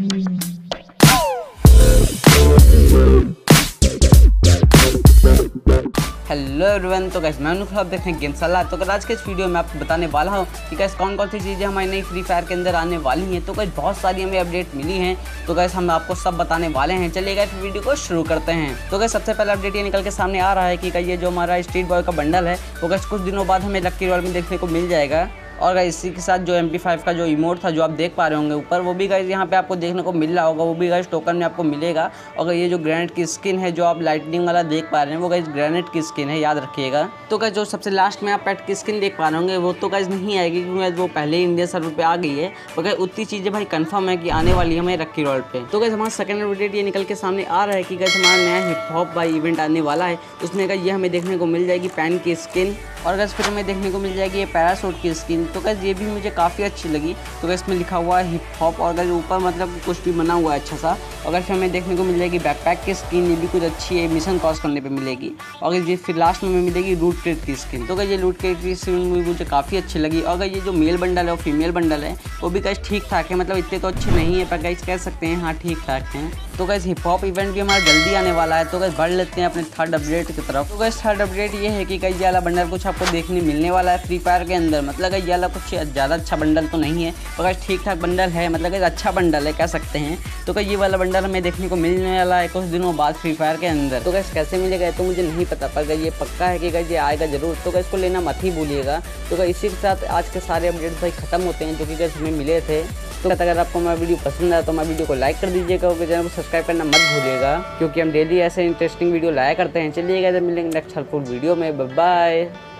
Hello everyone, तो guys मैं अनुखा, आप देख रहे हैं गेम सलाह। तो आज के इस वीडियो में आपको बताने वाला हूँ कि गाइस कौन कौन सी चीज़ें हमारी नई फ्री फायर के अंदर आने वाली हैं। तो गाइस बहुत सारी हमें अपडेट मिली हैं, तो गाइस हम आपको सब बताने वाले हैं। चलिए गाइस वीडियो को शुरू करते हैं। तो गाइस सबसे पहले अपडेट ये निकल के सामने आ रहा है कि ये जो हमारा स्ट्रीट बॉय का बंडल है वो गाइस कुछ दिनों बाद हमें लकी रॉयल में देखने को मिल जाएगा। और गाइस इसी के साथ जो MP5 का जो इमोट था जो आप देख पा रहे होंगे ऊपर, वो भी गाइस यहाँ पे आपको देखने को मिल रहा होगा, वो भी गाइस टोकन में आपको मिलेगा। और ये जो ग्रेनेड की स्किन है जो आप लाइटनिंग वाला देख पा रहे हैं वो गाइस ग्रेनेड की स्किन है, याद रखिएगा। तो गाइस जो सबसे लास्ट में आप पेट की स्किन देख पा रहे होंगे वो तो गाइस नहीं आएगी क्योंकि वो पहले ही इंडिया सर्वर पे आ गई है। तो गाइस उतनी चीज़ें भाई कंफर्म है कि आने वाली है हमें लकी रॉयल पे। तो गाइस हमारा सेकंड अपडेट ये निकल के सामने आ रहा है कि गाइस हमारा नया हिप हॉप भाई इवेंट आने वाला है। उसमें गाइस ये हमें देखने को मिल जाएगी पैन की स्किन, और गाइस फिर हमें देखने को मिल जाएगी ये पैराशूट की स्किन। तो गाइस ये भी मुझे काफ़ी अच्छी लगी। तो गाइस इसमें लिखा हुआ है हिप हॉप और गाइस ऊपर मतलब कुछ भी बना हुआ है अच्छा सा। और गाइस फिर हमें देखने को मिल जाएगी बैकपैक की स्किन, ये भी कुछ अच्छी है, मिशन क्रॉस करने पे मिलेगी। और गाइस ये फिर लास्ट में हमें मिलेगी रूट क्रेट की स्किन। तो गाइस ये रूट क्रेट की स्किन मुझे काफ़ी अच्छी लगी। और गाइस ये जो मेल बंडल है और फीमेल बंडल है वो भी गाइस ठीक ठाक है, मतलब इतने तो अच्छे नहीं है पर गाइस कह सकते हैं हाँ ठीक ठाक हैं। तो गाइस हिप हॉप इवेंट भी हमारा जल्दी आने वाला है। तो गाइस बढ़ लेते हैं अपने थर्ड अपडेट की तरफ। तो गाइस थर्ड अपडेट ये है कि गाइस ये वाला बंडल कुछ आपको देखने मिलने वाला है फ्री फायर के अंदर। मतलब गाइस ये वाला कुछ ज़्यादा अच्छा बंडल तो नहीं है पर गाइस ठीक ठाक बंडल है, मतलब गाइस अच्छा बंडल है कह सकते हैं। तो गाइस ये वाला बंडल हमें देखने को मिलने वाला है कुछ दिनों बाद फ्री फायर के अंदर। तो गाइस कैसे मिलेगा तो मुझे नहीं पता, पर गाइस ये पक्का है कि गाइस ये आएगा जरूर। तो गाइस इसको लेना मत ही भूलिएगा। तो गाइस इसी के साथ आज के सारे अपडेट्स भाई खत्म होते हैं जो कि गाइस हमें मिले थे। तो अगर आपको हमारा वीडियो पसंद आया तो हमारे वीडियो को लाइक कर दीजिएगा और चैनल को सब्सक्राइब करना मत भूलिएगा क्योंकि हम डेली ऐसे इंटरेस्टिंग वीडियो लाया करते हैं। चलिएगा जब मिलेंगे नेक्स्ट हेल्पफुल वीडियो में, बाय बाय।